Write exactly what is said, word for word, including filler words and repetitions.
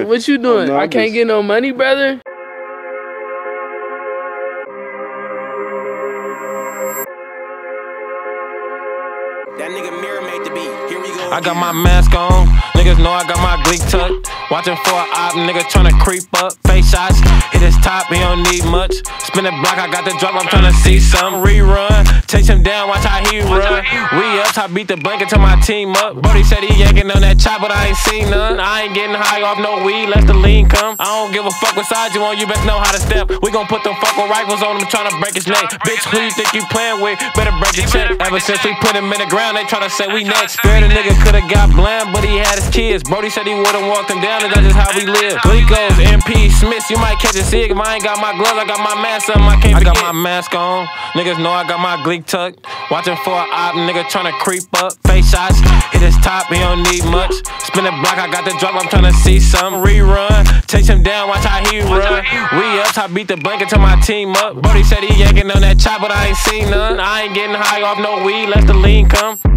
What you doing? I can't get no money, brother. That nigga Mirror made the beat. Here we go. I got my mask on. Niggas know I got my Gleek tucked. Watching for a op, nigga tryna creep up. Face shots, hit his top, he don't need much. Spin the block, I got the drop, I'm tryna see some. Rerun, chase him down, watch how he run. We up, I beat the blanket till my team up. Brody said he yanking on that chop, but I ain't seen none. I ain't getting high off no weed, let the lean come. I don't give a fuck what side you on, you best know how to step. We gon' put them fucking rifles on him, tryna break his neck. Bitch, who you think you playing with? Better break your check. Ever since we put him in the ground, they tryna say we next. Swear the nigga could've got bland, but he had his kids. Brody said he would've walked him down, and that's just how we live. Glicos, M P, Smiths, you might catch a cig. If I ain't got my gloves, I got my mask on, I can't forget. I got my mask on, niggas know I got my Gleek tucked. Watching for a op, nigga tryna creep up. Face shots, hit his top, he don't need much. Spin the block, I got the drop, I'm tryna see some. Rerun, chase him down, watch how he run. We up, I beat the blanket till my team up. Brody said he yanking on that chop, but I ain't seen none. I ain't getting high off no weed, let the lean come.